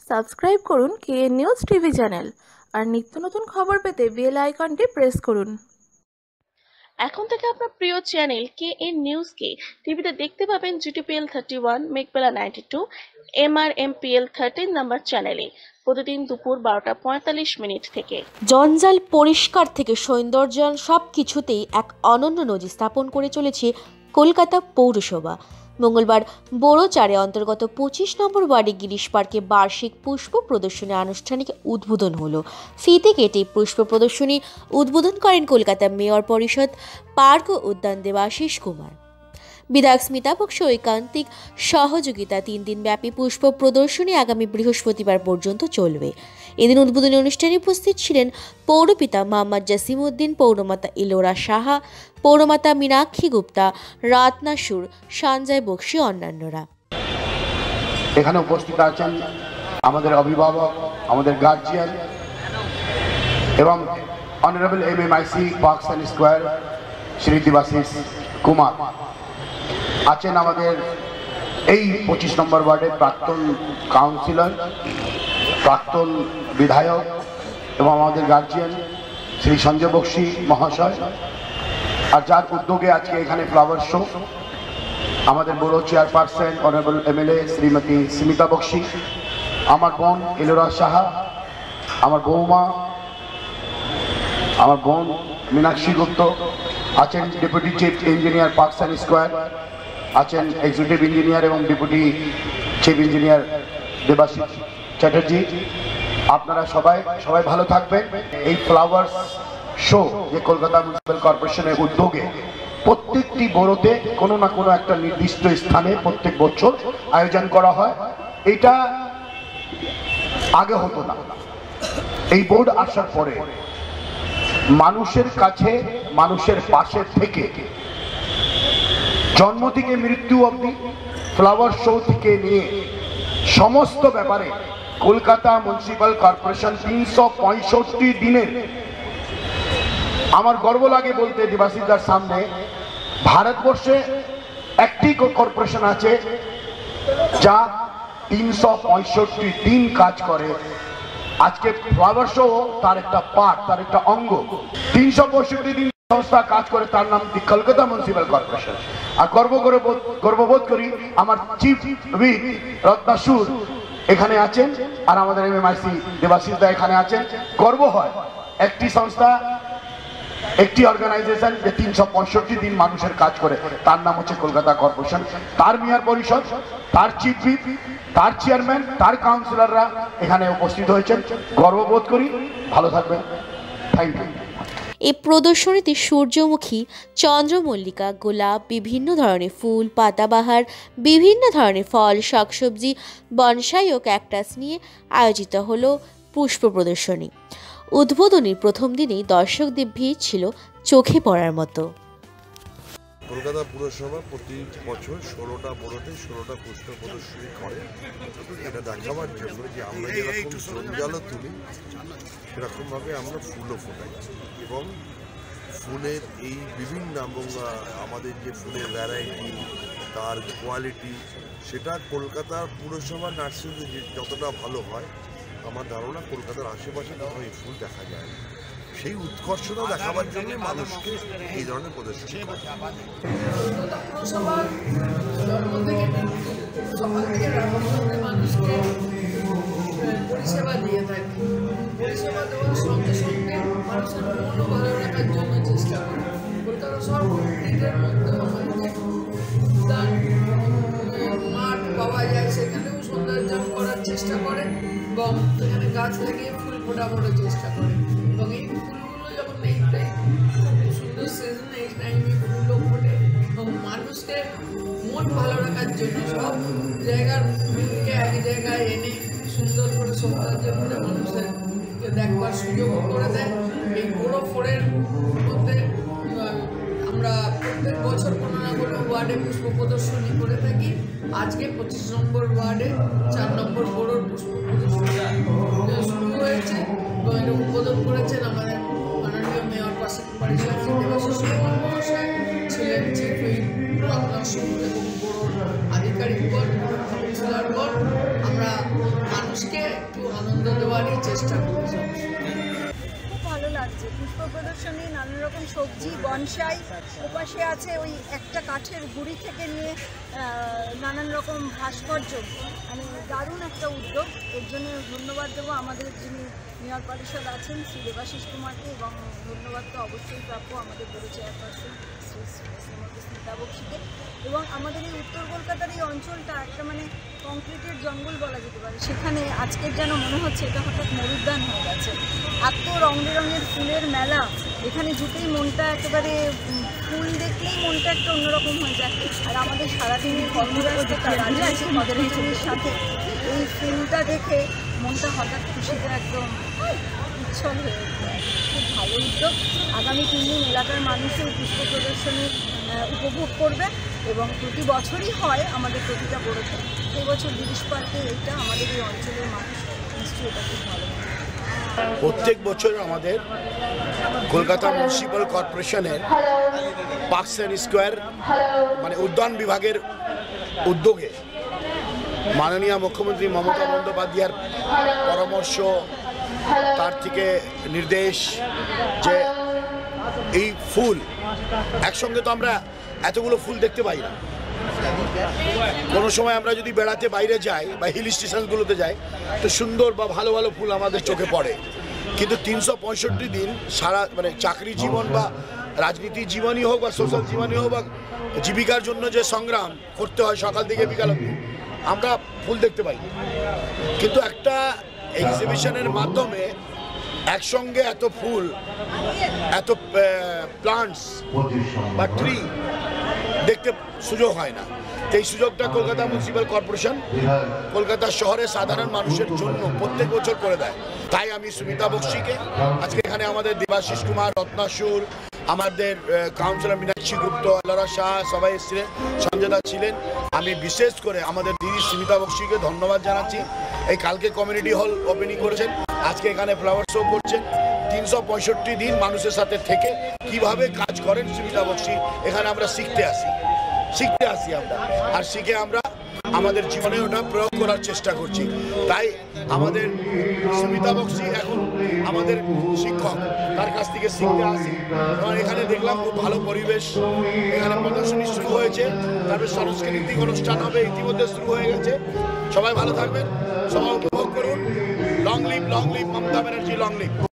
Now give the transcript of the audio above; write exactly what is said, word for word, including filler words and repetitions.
Subscribe করুন KN news TV channel আর নিত্য নতুন খবর পেতে বেল আইকনটি প্রেস করুন। এখন থেকে আপনার প্রিয় চ্যানেল কেএন নিউজকে টিভিতে দেখতে পাবেন GTPL thirty one, Meghbela ninety two, MRMPL thirteen number চ্যানেলে প্রতিদিন দুপুর বারোটা পঁয়তাল্লিশ মিনিট থেকে। জঞ্জাল পরিষ্কার থেকে সৌন্দর্যায়ন সব কিছুতেই এক অনন্য নজির স্থাপন করে চলেছে কলকাতা পৌরসভা। মঙ্গলবার বড়োচারে অন্তর্গত পঁচিশ নম্বর ওয়ার্ডে গিরিশ পার্কে বার্ষিক পুষ্প প্রদর্শনী আনুষ্ঠানিক উদ্বোধন হলো। ফিতে কেটে পুষ্প প্রদর্শনী উদ্বোধন করেন কলকাতা মেয়র পরিষদ পার্ক ও উদ্যান দেবাশিস কুমার। বিধায়ক স্মিতা বক্সী ঐকান্তিক সহযোগিতা তিন দিন ব্যাপী পুষ্প প্রদর্শনী আগামী বৃহস্পতিবার পর্যন্ত চলবে। এদিন উদ্বোধনী অনুষ্ঠানে উপস্থিত ছিলেন পৌরপিতা মোহাম্মদ জসিম উদ্দিন, পৌরমাতা ইলোরা সাহা, পৌরমাতা মীনাক্ষী গুপ্তা, রাতনা সুর, সঞ্জয় বক্সী অন্যান্যরা। এখানে উপস্থিত আছেন আমাদের অভিভাবক, আমাদের গার্জিয়ান এবং honourable M M I C parks and square Shri Debashis Kumar আছেন, আমাদের এই পঁচিশ নম্বর ওয়ার্ডের প্রাক্তন কাউন্সিলর, প্রাক্তন বিধায়ক এবং আমাদের গার্জিয়ান শ্রী সঞ্জয় বক্সী মহাশয়, আর যার উদ্যোগে আজকে এখানে ফ্লাওয়ার শো আমাদের বড় chairperson honourable MLA Shrimati Smita Bakshi, আমার বোন ইলোরা সাহা, আমার বৌমা, আমার বোন মীনাক্ষী গুপ্ত আছেন, deputy chief engineer parks and square আছেন, এক্সিকিউটিভ ইঞ্জিনিয়ার এবং deputy chief engineer Debashis Chatterjee. আপনারা সবাই সবাই ভালো থাকবেন। এই ফ্লাওয়ার শো যে কলকাতা মিউনিসিপ্যাল কর্পোরেশনের উদ্যোগে প্রত্যেকটি বড়োতে কোনো না কোনো একটা নির্দিষ্ট স্থানে প্রত্যেক বছর আয়োজন করা হয়। এটা আগে হতো না, এই বোর্ড আসার পরে মানুষের কাছে, মানুষের পাশে থেকে জন্ম থেকে মৃত্যু অবধি ফ্লাওয়ার শো থেকে নিয়ে সমস্ত ব্যাপারে কলকাতা মিউনিসিপ্যাল কর্পোরেশন তিনশো পঁয়ষট্টি দিনের, আমার গর্ব লাগে বলতে দেবাশিসদার সামনে, ভারতবর্ষে একটি কর্পোরেশন আছে যা তিনশো পঁয়ষট্টি দিন কাজ করে। আজকে ফ্লাওয়ার শো তার একটা পার্ট, তার একটা অঙ্গ। তিনশো পঁয়ষট্টি দিন সংস্থা কাজ করে, তার নাম কলকাতা মিউনিসিপ্যাল কর্পোরেশন। আর গর্ব করে গর্ববোধ করি আমার চিফ হুইপ রাতনা সুর এখানে আছেন, আর আমাদের M M I C Debashis দা এখানে আছেন। গর্ব হয় একটি সংস্থা, একটি অর্গানাইজেশন যে তিনশো পঁয়ষট্টি দিন মানুষের কাজ করে, তার নাম হচ্ছে কলকাতা কর্পোরেশন। তার মেয়র পরিষদ, তার চিফ হুইপ, তার চেয়ারম্যান, তার কাউন্সিলররা এখানে উপস্থিত হয়েছেন। গর্ববোধ করি। ভালো থাকবেন। Thank you. এই প্রদর্শনীতে সূর্যমুখী, চন্দ্রমল্লিকা, গোলাপ, বিভিন্ন ধরনের ফুল, পাতাবাহার, বিভিন্ন ধরনের ফল, শাকসবজি, বনসাই ও ক্যাকটাস নিয়ে আয়োজিত হলো পুষ্প প্রদর্শনী। উদ্বোধনীর প্রথম দিনেই দর্শকদের ভিড় ছিল চোখে পড়ার মতো। কলকাতা পুরসভা প্রতি বছর ষোলোটা বড়োতে ষোলোটা পুষ্প প্রদর্শনী করে। এটা দেখাবার জন্য যে আমরা যেরকম জঞ্জালও তুলি সেরকমভাবে আমরা ফুলও ফোটাই, এবং ফুলের এই বিভিন্ন এবং আমাদের যে ফুলের ভ্যারাইটি, তার কোয়ালিটি, সেটা কলকাতার পুরসভা নার্সারিতে যে যতটা ভালো হয়, আমার ধারণা কলকাতার আশেপাশে তখন এই ফুল দেখা যায়। সেই উৎকর্ষতা দেখাবার জন্য মানুষকে এই ধরনের প্রদর্শনী পরিষেবা দিয়ে থাকে। পরিষেবা দেওয়ার সঙ্গে সঙ্গে মানুষের মনও ভালো রাখার জন্য চেষ্টা করে। কলকাতা শহরের মধ্যে আমাদের উদ্যান মাঠ পাওয়া যায়, সেখানেও সৌন্দর্যায়ন করার চেষ্টা করে এবং সেখানে গাছ লাগিয়ে ফুল ফোটানোর চেষ্টা করে। এবং এই ফুলগুলো যখন এই খুব সুন্দর সিজন, এই টাইমে ফুলও ফোটে এবং মানুষকে মন ভালো রাখার জন্য সব জায়গার ফুলকে এক জায়গায় এনে সুন্দর করে সৌন্দর্য করে মানুষের দেখবার সুযোগও করে দেয়। এই বড় ফোরের মধ্যে আমরা প্রত্যেক বছর কোনো না কোনো ওয়ার্ডে পুষ্প প্রদর্শনী করে থাকি। আজকে পঁচিশ নম্বর ওয়ার্ডে চার নম্বর বড়োর পুষ্প প্রদর্শনী শুরু হয়েছে এবং এটা উদ্বোধন করেছেন আমাদের মাননীয় মেয়র পরিষদ শ্রী দেবাশিস কুমার মহাশয়, ছিলেন চিফ হুইপ রাতনা সুর এবং বড়োর আধিকারিকগণ, কাউন্সিলরগণ। আমরা মানুষকে পুষ্প প্রদর্শনী, নানান রকম সবজি, বনসাই, ওপাশে আছে ওই একটা কাঠের গুঁড়ি থেকে নিয়ে নানান রকম ভাস্কর্য, মানে দারুণ একটা উদ্যোগ। এর জন্য ধন্যবাদ দেবো আমাদের যিনি মেয়র পরিষদ আছেন শ্রী দেবাশিস কুমারকে, এবং ধন্যবাদ তো অবশ্যই প্রাপ্য আমাদের বড় চেয়ারপারসন শ্রী শ্রীমতী স্মিতা বক্সিকে। এবং আমাদের এই উত্তর কলকাতার এই অঞ্চলটা একটা মানে কংক্রিটের জঙ্গল বলা যেতে পারে, সেখানে আজকের যেন মনে হচ্ছে এটা হঠাৎ মরুদ্যান হয়ে গেছে। এত রং বেরঙের ফুলের মেলা, এখানে জুটেই মনটা একেবারে, ফুল দেখলেই মনটা একটা অন্যরকম হয়ে যায়। আর আমাদের সারাদিনের কর্মব্যস্ততা রাজনৈতিক মডারেশনের সাথে এই ফুলটা দেখে মনটা হঠাৎ খুশিতে একদম উচ্ছল হয়ে উঠবে। খুব ভালো উদ্যোগ। আগামী তিন দিন এলাকার মানুষও পুষ্প প্রদর্শনী উপভোগ করবে এবং প্রতি বছরই হয় আমাদের প্রতিটা বড়োতে। এই বছর গিরিশ পার্কে এইটা আমাদের এই অঞ্চলের মানুষ নিশ্চয়ই এটা খুব ভালো। প্রত্যেক বছর আমাদের কলকাতা মিউনিসিপ্যাল কর্পোরেশনের পার্কস অ্যান্ড স্কোয়ার মানে উদ্যান বিভাগের উদ্যোগে মাননীয় মুখ্যমন্ত্রী মমতা বন্দ্যোপাধ্যায়ের পরামর্শ, তার থেকে নির্দেশ যে এই ফুল একসঙ্গে তো আমরা এতগুলো ফুল দেখতে পাই না। কোনো সময় আমরা যদি বেড়াতে বাইরে যাই বা হিল স্টেশনগুলোতে যাই তো সুন্দর বা ভালো ভালো ফুল আমাদের চোখে পড়ে, কিন্তু তিনশো পঁয়ষট্টি দিন সারা মানে চাকরি জীবন বা রাজনীতি জীবনই হোক বা সোশ্যাল জীবনই হোক বা জীবিকার জন্য যে সংগ্রাম করতে হয় সকাল থেকে বিকাল অবধি, আমরা ফুল দেখতে পাই। কিন্তু একটা এক্সিবিশনের মাধ্যমে একসঙ্গে এত ফুল, এত প্লান্টস বা ট্রি দেখতে সুযোগ হয় না। এই সুযোগটা কলকাতা মিউনিসিপ্যাল কর্পোরেশন কলকাতা শহরের সাধারণ মানুষের জন্য প্রত্যেক বছর করে দেয়। তাই আমি সুমিতা বক্সিকে আজকে এখানে আমাদের দেবাশিস কুমার, রত্নাসুর, আমাদের কাউন্সিলর মীনাক্ষী গুপ্ত, আল্লারা শাহ সবাই এসেছিলেন, সঞ্জয়দা ছিলেন। আমি বিশেষ করে আমাদের দিদি সুমিতা বক্সিকে ধন্যবাদ জানাচ্ছি। এই কালকে কমিউনিটি হল ওপেনিং করেছেন, আজকে এখানে ফ্লাওয়ার শো করছেন। তিনশো পঁয়ষট্টি দিন মানুষের সাথে থেকে কিভাবে কাজ করেন সুমিতা বক্সি, এখানে আমরা শিখতে আসি শিখতে আসি আমরা আর শিখে আমরা আমাদের জীবনে ওটা প্রয়োগ করার চেষ্টা করছি। তাই আমাদের সুমিতা বক্সি এখন আমাদের শিক্ষক, তার কাছ থেকে শিখতে আসি। এবং এখানে দেখলাম খুব ভালো পরিবেশ, এখানে প্রদর্শনী শুরু হয়েছে, তারপরে সাংস্কৃতিক অনুষ্ঠান হবে, ইতিমধ্যে শুরু হয়ে গেছে। সবাই ভালো থাকবেন, সবাই উপভোগ করুন। Long live long live Mamata Banerjee, long leave.